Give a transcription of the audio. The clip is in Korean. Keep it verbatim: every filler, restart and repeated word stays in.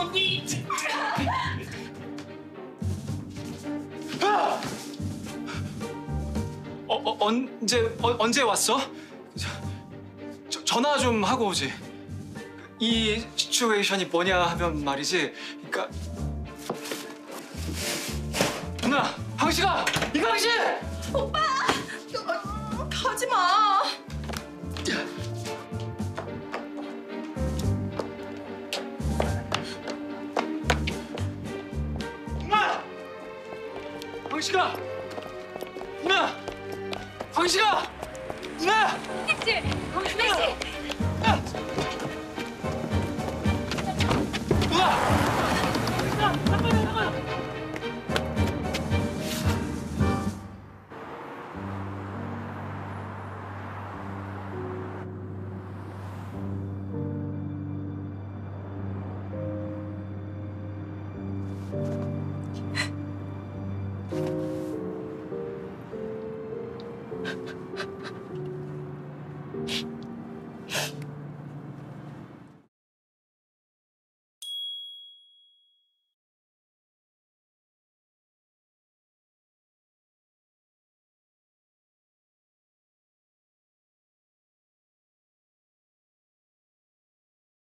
아! 어, 어, 언제 어, 언제 왔어? 저, 전화 좀 하고 오지. 이 시츄에이션이 뭐냐 하면 말이지. 그러니까 누나, 황씨가! 이강씨! 오빠! 가지 마. 누나! 황씨가! 누나! 황씨가! 누나! 택시! 택시! 누나!